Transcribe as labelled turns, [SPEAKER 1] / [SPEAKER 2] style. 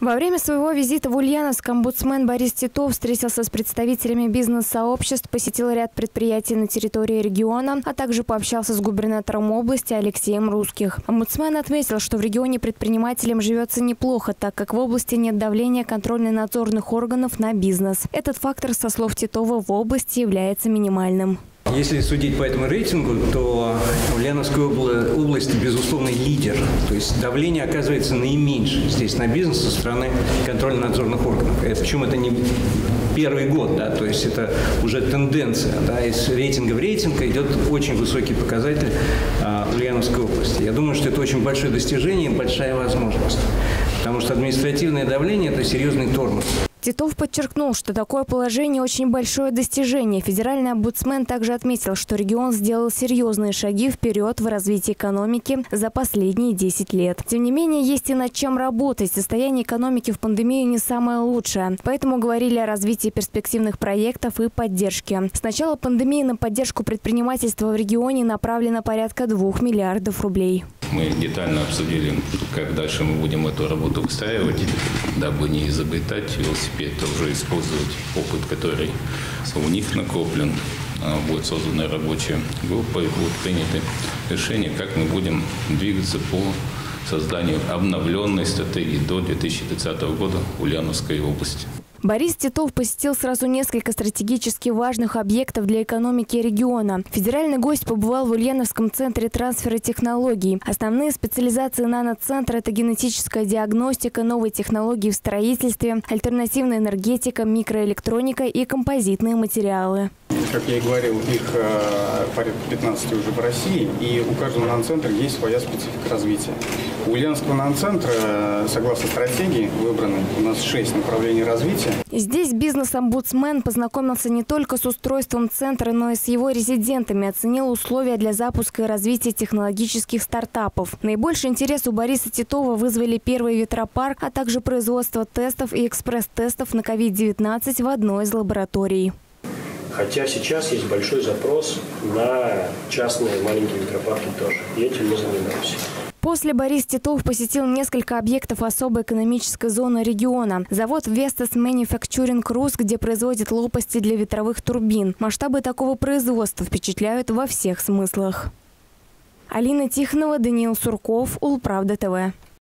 [SPEAKER 1] Во время своего визита в Ульяновск омбудсмен Борис Титов встретился с представителями бизнес-сообществ, посетил ряд предприятий на территории региона, а также пообщался с губернатором области Алексеем Русских. Омбудсмен отметил, что в регионе предпринимателям живется неплохо, так как в области нет давления контрольно-надзорных органов на бизнес. Этот фактор, со слов Титова, в области является минимальным.
[SPEAKER 2] Если судить по этому рейтингу, то Ульяновская область, безусловно, лидер. То есть давление оказывается наименьшее здесь на бизнес со стороны контрольно-надзорных органов. Причем это не первый год, да, то есть это уже тенденция. Да, из рейтинга в рейтинг идет очень высокий показатель Ульяновской области. Я думаю, что это очень большое достижение и большая возможность. Потому что административное давление – это серьезный тормоз.
[SPEAKER 1] Титов подчеркнул, что такое положение очень большое достижение. Федеральный омбудсмен также отметил, что регион сделал серьезные шаги вперед в развитии экономики за последние 10 лет. Тем не менее, есть и над чем работать. Состояние экономики в пандемию не самое лучшее. Поэтому говорили о развитии перспективных проектов и поддержке. С начала пандемии на поддержку предпринимательства в регионе направлено порядка 2 миллиардов рублей.
[SPEAKER 3] Мы детально обсудили, как дальше мы будем эту работу выстраивать, дабы не изобретать велосипед, а уже использовать опыт, который у них накоплен. Будет создана рабочая группа и будут приняты решения, как мы будем двигаться по созданию обновленной стратегии до 2030 года Ульяновской области.
[SPEAKER 1] Борис Титов посетил сразу несколько стратегически важных объектов для экономики региона. Федеральный гость побывал в Ульяновском центре трансфера технологий. Основные специализации наноцентра – это генетическая диагностика, новые технологии в строительстве, альтернативная энергетика, микроэлектроника и композитные материалы.
[SPEAKER 4] Как я и говорил, их порядка 15 уже в России, и у каждого наноцентра есть своя специфика развития. У Ульяновского наноцентра, согласно стратегии выбранной, у нас 6 направлений развития.
[SPEAKER 1] Здесь бизнес-омбудсмен познакомился не только с устройством центра, но и с его резидентами, оценил условия для запуска и развития технологических стартапов. Наибольший интерес у Бориса Титова вызвали первый ветропарк, а также производство тестов и экспресс-тестов на COVID-19 в одной из лабораторий.
[SPEAKER 5] Хотя сейчас есть большой запрос на частные маленькие ветропарки тоже. И этим мы занимаемся.
[SPEAKER 1] После Борис Титов посетил несколько объектов особой экономической зоны региона. Завод Vestas Manufacturing Rus, где производят лопасти для ветровых турбин. Масштабы такого производства впечатляют во всех смыслах. Алина Тихонова, Даниил Сурков, Улправда ТВ.